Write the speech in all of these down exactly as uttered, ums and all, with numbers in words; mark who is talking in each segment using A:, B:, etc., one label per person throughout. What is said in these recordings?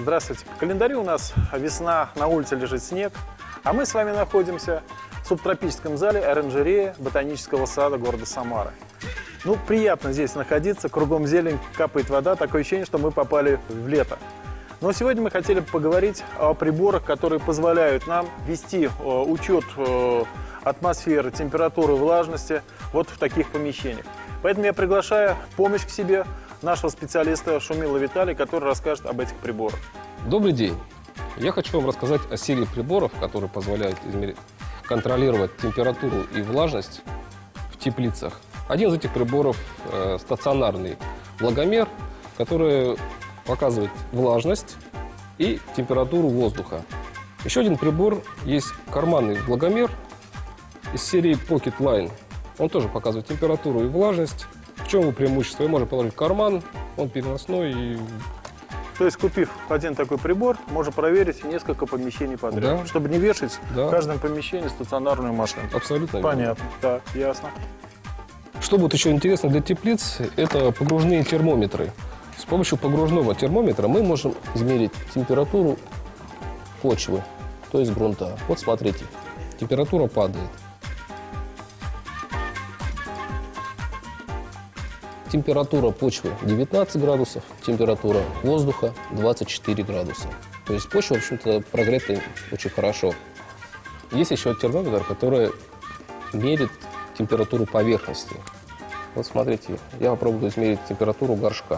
A: Здравствуйте. По календарю у нас весна, на улице лежит снег, а мы с вами находимся в субтропическом зале оранжереи Ботанического сада города Самары. Ну, приятно здесь находиться, кругом зелень, капает вода, такое ощущение, что мы попали в лето. Но сегодня мы хотели поговорить о приборах, которые позволяют нам вести э, учет э, атмосферы, температуры, влажности вот в таких помещениях. Поэтому я приглашаю в помощь к себе нашего специалиста Шумила Виталия, который расскажет об этих приборах.
B: Добрый день. Я хочу вам рассказать о серии приборов, которые позволяют измерить, контролировать температуру и влажность в теплицах. Один из этих приборов э, стационарный влагомер, который показывает влажность и температуру воздуха. Еще один прибор есть карманный влагомер из серии Pocket Line. Он тоже показывает температуру и влажность. В чем его преимущество? Его можно положить в карман, он переносной. И...
A: То есть, купив один такой прибор, можно проверить несколько помещений подряд, да. Чтобы не вешать да. в каждом помещении стационарную машину.
B: Абсолютно.
A: Понятно. Так, ясно.
B: Что будет еще интересно для теплиц, это погружные термометры. С помощью погружного термометра мы можем измерить температуру почвы, то есть грунта. Вот смотрите, температура падает. Температура почвы девятнадцать градусов, температура воздуха двадцать четыре градуса. То есть почва, в общем-то, прогрета очень хорошо. Есть еще термометр, который мерит температуру поверхности. Вот смотрите, я попробую измерить температуру горшка.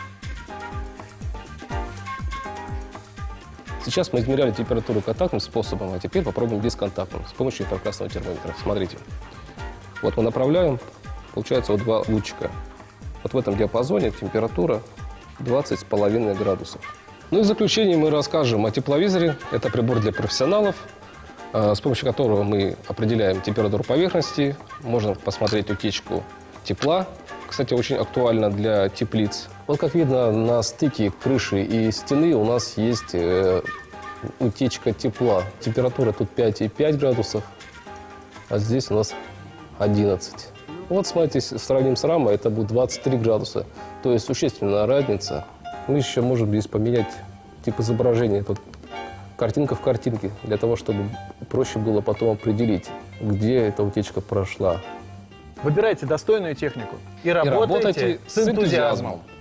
B: Сейчас мы измеряли температуру контактным способом, а теперь попробуем бесконтактным, с помощью инфракрасного термометра. Смотрите. Вот мы направляем, получается вот два лучика. Вот в этом диапазоне температура двадцать с половиной градусов. Ну и в заключение мы расскажем о тепловизоре. Это прибор для профессионалов, с помощью которого мы определяем температуру поверхности. Можно посмотреть утечку тепла. Кстати, очень актуально для теплиц. Вот как видно, на стыке крыши и стены у нас есть э, утечка тепла. Температура тут пять и пять градусов, а здесь у нас одиннадцать. Вот смотрите, сравним с рамой, это будет двадцать три градуса. То есть существенная разница. Мы еще можем здесь поменять тип изображения. Тут картинка в картинке, для того, чтобы проще было потом определить, где эта утечка прошла.
A: Выбирайте достойную технику и работайте,
B: и работайте
A: с энтузиазмом.